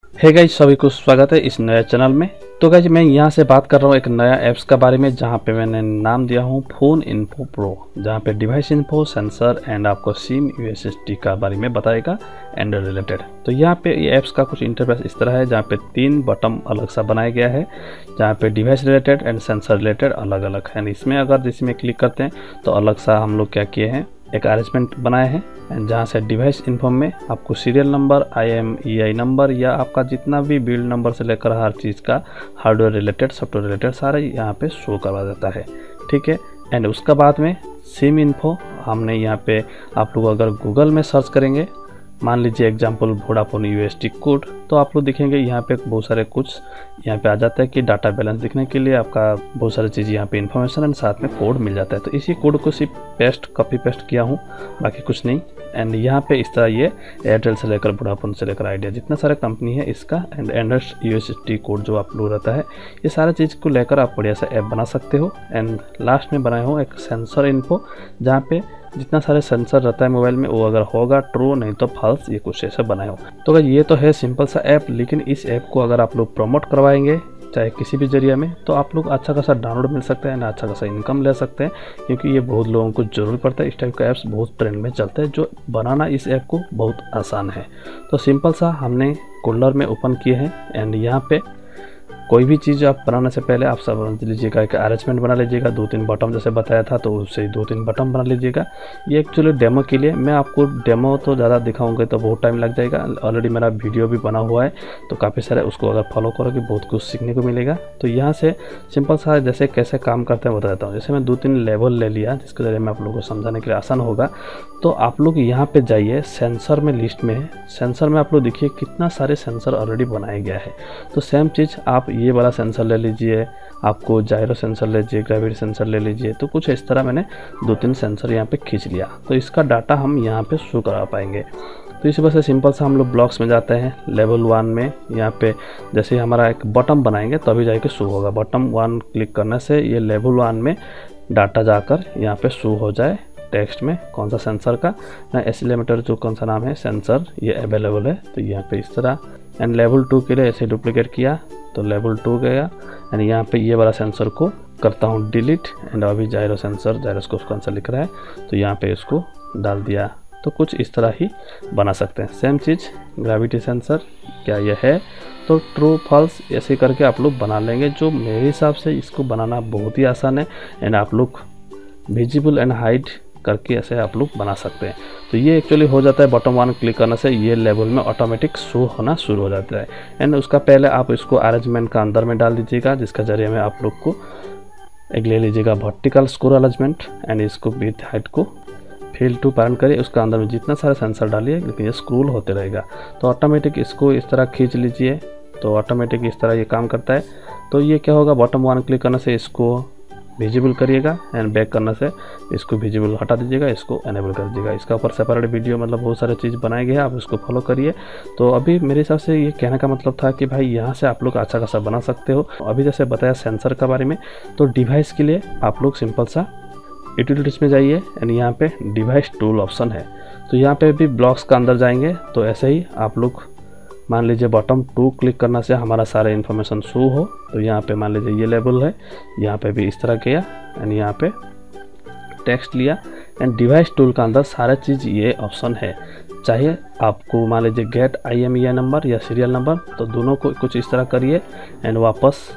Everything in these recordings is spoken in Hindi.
हे गाइस, सभी को स्वागत है इस नए चैनल में। तो गाइस, मैं यहाँ से बात कर रहा हूँ एक नया ऐप्स का बारे में, जहाँ पे मैंने नाम दिया हूँ फोन इन्फो प्रो, जहाँ पे डिवाइस इन्फो, सेंसर एंड आपको सिम यूएसएसडी का बारे में बताएगा एंड्रॉइड रिलेटेड। तो यहाँ पे ये ऐप्स का कुछ इंटरफेस इस तरह है, जहाँ पे 3 बटन अलग सा बनाया गया है, जहाँ पे device related and sensor related अलग अलग है। इसमें अगर जिसमें क्लिक करते हैं तो अलग सा हम लोग क्या किए हैं, एक अरेंजमेंट बनाए हैं, एंड जहाँ से डिवाइस इन्फो में आपको सीरियल नंबर, IMEI नंबर या आपका जितना भी बिल्ड नंबर से लेकर हर चीज़ का हार्डवेयर रिलेटेड, सॉफ्टवेयर रिलेटेड सारे यहाँ पे शो करवा देता है। ठीक है। एंड उसका बाद में सिम इन्फो हमने यहाँ पे, आप लोग अगर गूगल में सर्च करेंगे, मान लीजिए एग्जाम्पल वोडाफोन USSD कोड, तो आप लोग देखेंगे यहाँ पे बहुत सारे कुछ यहाँ पे आ जाता है कि डाटा बैलेंस दिखने के लिए आपका बहुत सारी चीज़ यहाँ पे इन्फॉर्मेशन एंड साथ में कोड मिल जाता है। तो इसी कोड को सिर्फ कॉपी पेस्ट किया हूँ, बाकी कुछ नहीं। एंड यहाँ पे इस तरह ये एयरटेल से लेकर वोडाफोन से लेकर आइडिया जितना सारा कंपनी है इसका, एंड एंड्रॉइड USSD कोड जो आप लोग रहता है, ये सारा चीज़ को लेकर आप बढ़िया सा ऐप बना सकते हो। एंड लास्ट में बनाए हो एक सेंसर इन्फो, जहाँ पे जितना सारे सेंसर रहता है मोबाइल में, वो अगर होगा ट्रू, नहीं तो फॉल्स, ये कुछ ऐसा बनाए हो। तो ये तो है सिंपल सा ऐप, लेकिन इस ऐप को अगर आप लोग प्रमोट करवाएंगे चाहे किसी भी जरिए में, तो आप लोग अच्छा खासा डाउनलोड मिल सकता है ना, अच्छा खासा इनकम ले सकते हैं, क्योंकि ये बहुत लोगों को ज़रूरत पड़ता है। इस टाइप का ऐप्स बहुत ट्रेंड में चलता है, जो बनाना इस ऐप को बहुत आसान है। तो सिंपल सा हमने कोडुलर में ओपन किए हैं, एंड यहाँ पे कोई भी चीज़ आप बनाने से पहले आप समझ लीजिएगा एक अरेंजमेंट बना लीजिएगा, 2-3 बटन जैसे बताया था, तो उससे 2-3 बटन बना लीजिएगा। ये एक्चुअली डेमो के लिए, मैं आपको डेमो तो ज़्यादा दिखाऊंगा तो बहुत टाइम लग जाएगा। ऑलरेडी मेरा वीडियो भी बना हुआ है, तो काफ़ी सारे उसको अगर फॉलो करोगे बहुत कुछ सीखने को मिलेगा। तो यहाँ से सिंपल सा जैसे कैसे काम करते हैं बता देता हूँ। जैसे मैं 2-3 लेवल ले लिया, जिसके जरिए मैं आप लोगों को समझाने के लिए आसान होगा। तो आप लोग यहाँ पे जाइए, सेंसर में लिस्ट में है, सेंसर में आप लोग देखिए कितना सारे सेंसर ऑलरेडी बनाया गया है। तो सेम चीज़ आप ये वाला सेंसर ले लीजिए, आपको जायरो सेंसर ले लीजिए, ग्रेविटी सेंसर ले लीजिए। तो कुछ इस तरह मैंने 2-3 सेंसर यहाँ पे खींच लिया, तो इसका डाटा हम यहाँ पे शो करा पाएंगे। तो इसी वजह से सिंपल सा हम लोग ब्लॉक्स में जाते हैं, लेवल 1 में। यहाँ पे जैसे हमारा एक बटन बनाएंगे तभी जाके शो होगा। बटन 1 क्लिक करने से ये लेवल 1 में डाटा जाकर यहाँ पे शो हो जाए टेक्स्ट में, कौन सा सेंसर का एसिलेमीटर जो कौन सा नाम है सेंसर, ये अवेलेबल है। तो यहाँ पे इस तरह, एंड लेवल 2 के लिए ऐसे डुप्लीकेट किया तो लेवल 2 गया, एंड यहाँ पे ये वाला सेंसर को करता हूँ डिलीट। एंड अभी जायरो सेंसर, जायरोस्कोप कौन सा लिख रहा है, तो यहाँ पे इसको डाल दिया। तो कुछ इस तरह ही बना सकते हैं। सेम चीज़ ग्रेविटी सेंसर, क्या ये है, तो ट्रू फॉल्स ऐसे करके आप लोग बना लेंगे, जो मेरे हिसाब से इसको बनाना बहुत ही आसान है। एंड आप लोग विजिबल एंड हाइड करके ऐसे आप लोग बना सकते हैं। तो ये एक्चुअली हो जाता है बटन 1 क्लिक करने से ये लेवल में ऑटोमेटिक शो होना शुरू हो जाता है। एंड उसका पहले आप इसको अरेंजमेंट का अंदर में डाल दीजिएगा, जिसका जरिए में आप लोग को एक ले लीजिएगा वर्टिकल स्कोर अरेंजमेंट, एंड इसको विथ हाइट को फिल टू पैरेंट करिए, उसका अंदर में जितना सारे सेंसर डालिए, लेकिन ये स्क्रोल होते रहेगा। तो ऑटोमेटिक इसको इस तरह खींच लीजिए, तो ऑटोमेटिक इस तरह ये काम करता है। तो ये क्या होगा, बटन 1 क्लिक करने से इसको विजिबल करिएगा, एंड बैक करने से इसको विजिबल हटा दीजिएगा, इसको एनेबल कर दीजिएगा। इसका ऊपर सेपरेट वीडियो मतलब बहुत सारे चीज़ बनाए गए हैं, आप इसको फॉलो करिए। तो अभी मेरे हिसाब से ये कहने का मतलब था कि भाई यहाँ से आप लोग अच्छा खासा बना सकते हो। अभी जैसे बताया सेंसर का बारे में, तो डिवाइस के लिए आप लोग सिंपल सा यूटिलिटीज में जाइए, एंड यहाँ पे डिवाइस टूल ऑप्शन है। तो यहाँ पे भी ब्लॉक्स का अंदर जाएंगे, तो ऐसे ही आप लोग मान लीजिए बटन 2 क्लिक करने से हमारा सारा इन्फॉर्मेशन शो हो। तो यहाँ पे मान लीजिए ये लेवल है, यहाँ पे भी इस तरह किया, एंड यहाँ पे टेक्स्ट लिया, एंड डिवाइस टूल का अंदर सारा चीज़ ये ऑप्शन है। चाहे आपको मान लीजिए गेट IMEI नंबर या सीरियल नंबर, तो दोनों को कुछ इस तरह करिए, एंड वापस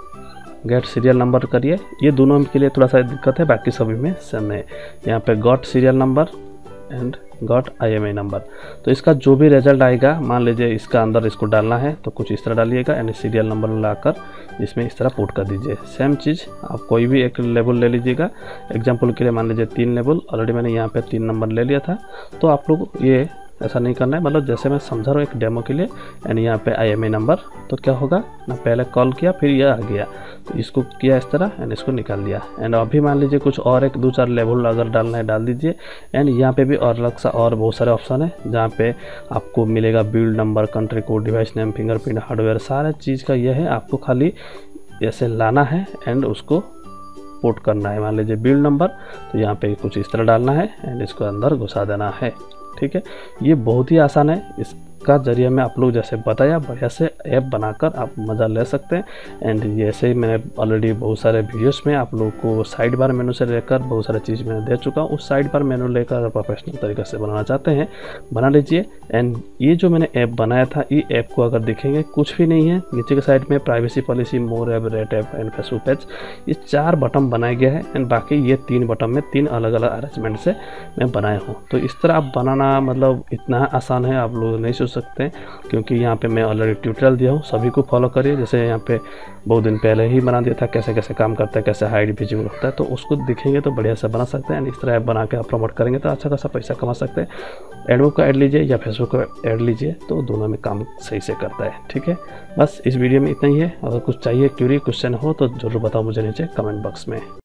गेट सीरियल नंबर करिए। ये दोनों के लिए थोड़ा सा दिक्कत है, बाकी सभी में सेम है। यहाँ पे got serial number and got IMEI number, तो इसका जो भी रिजल्ट आएगा, मान लीजिए इसका अंदर इसको डालना है तो कुछ इस तरह डालिएगा, एंड सीरियल नंबर लाकर इसमें इस तरह पुट कर दीजिए। सेम चीज़ आप कोई भी एक लेवल ले लीजिएगा। एग्जांपल के लिए मान लीजिए 3 लेवल, ऑलरेडी मैंने यहाँ पे 3 नंबर ले लिया था। तो आप लोग ये ऐसा नहीं करना है, मतलब जैसे मैं समझा रहा हूँ एक डेमो के लिए। एंड यहाँ पे IMEI नंबर, तो क्या होगा ना, पहले कॉल किया फिर ये आ गया, तो इसको किया इस तरह, एंड इसको निकाल लिया। एंड अभी मान लीजिए कुछ और 1-2-4 लेवल अगर डालना है डाल दीजिए। एंड यहाँ पे भी और अलग सा और बहुत सारे ऑप्शन है, जहाँ पे आपको मिलेगा build number, country code, device name, fingerprint, hardware, सारा चीज़ का यह है। आपको खाली ऐसे लाना है एंड उसको पुट करना है। मान लीजिए बिल्ड नंबर, तो यहाँ पे कुछ इस तरह डालना है, एंड इसको अंदर घुसा देना है। ठीक है, ये बहुत ही आसान है। इस इसका जरिए में आप लोग जैसे बताया बढ़िया से ऐप बनाकर आप मज़ा ले सकते हैं। एंड जैसे ही मैंने ऑलरेडी बहुत सारे वीडियोस में आप लोग को साइड बार मेनू से लेकर बहुत सारी चीज़ मैंने दे चुका हूँ। उस साइड बार मेनू लेकर प्रोफेशनल तरीके से बनाना चाहते हैं बना लीजिए। एंड ये जो मैंने ऐप बनाया था, ये ऐप को अगर देखेंगे कुछ भी नहीं है, नीचे के साइड में privacy policy, more app, rate app and Facebook page, ये 4 बटन बनाए गया है। एंड बाकी ये 3 बटन में 3 अलग अलग अरेंजमेंट से मैं बनाया हूँ। तो इस तरह आप बनाना मतलब इतना आसान है, आप लोग नहीं सोच सकते, क्योंकि यहाँ पे मैं ऑलरेडी ट्यूटोरियल दिया हूँ, सभी को फॉलो करिए। जैसे यहाँ पे बहुत दिन पहले ही बना दिया था कैसे कैसे काम करता है, कैसे हाइड विजिबल होता है, तो उसको दिखेंगे तो बढ़िया से बना सकते हैं। एंड इस तरह ऐप बना के आप प्रमोट करेंगे तो अच्छा खासा पैसा कमा सकते हैं। एडवो को ऐड लीजिए या फेसबुक को ऐड लीजिए, तो दोनों में काम सही से करता है। ठीक है, बस इस वीडियो में इतना ही है। अगर कुछ चाहिए, क्यूरी, क्वेश्चन हो तो ज़रूर बताओ मुझे नीचे कमेंट बॉक्स में।